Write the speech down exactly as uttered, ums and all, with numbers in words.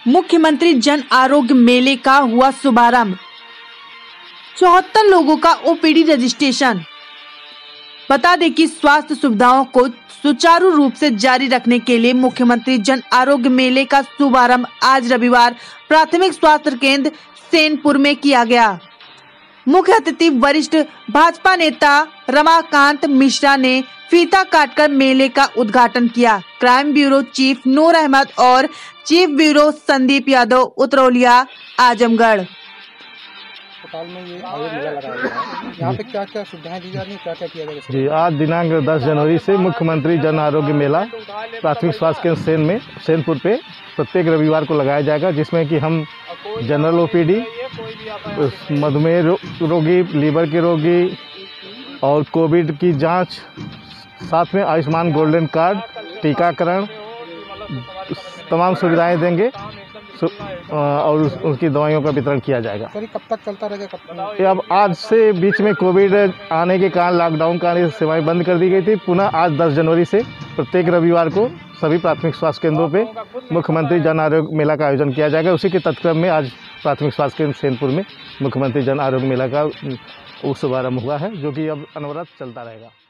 मुख्यमंत्री जन आरोग्य मेले का हुआ शुभारंभ। चौहत्तर लोगों का ओपीडी रजिस्ट्रेशन। बता दें कि स्वास्थ्य सुविधाओं को सुचारू रूप से जारी रखने के लिए मुख्यमंत्री जन आरोग्य मेले का शुभारंभ आज रविवार प्राथमिक स्वास्थ्य केंद्र सेनपुर में किया गया। मुख्य अतिथि वरिष्ठ भाजपा नेता रमाकांत मिश्रा ने फीता काटकर मेले का उद्घाटन किया। Crime bureau chief Noor Ahmad और चीफ ब्यूरो संदीप यादव उतरौलिया आजमगढ़। अस्पताल में ये आयोग मेला लगाया गया है, यहाँ पे क्या क्या सुविधाएं दी जा रही हैं, क्या क्या किया जाएगा? जी, आज दिनांक दस जनवरी से मुख्यमंत्री जन आरोग्य मेला प्राथमिक स्वास्थ्य केंद्र सेन में सेनपुर पे प्रत्येक रविवार को लगाया जाएगा, जिसमें कि हम जनरल ओपीडी, मधुमेह रोगी, लीवर के रोगी और कोविड की जांच, साथ में आयुष्मान गोल्डन कार्ड, टीकाकरण, तमाम सुविधाएं देंगे और उनकी दवाइयों का वितरण किया जाएगा। सर, कब तक चलता रहेगा? कब? ये अब आज से बीच में कोविड आने के कारण, लॉकडाउन के कारण सेवाएं बंद कर दी गई थी। पुनः आज दस जनवरी से प्रत्येक रविवार को सभी प्राथमिक स्वास्थ्य केंद्रों पे मुख्यमंत्री जन आरोग्य मेला का आयोजन किया जाएगा। उसी के तत्क्रम में आज प्राथमिक स्वास्थ्य केंद्र सेनपुर में मुख्यमंत्री जन आरोग्य मेला का शुभारंभ हुआ है, जो कि अब अनवरत चलता रहेगा।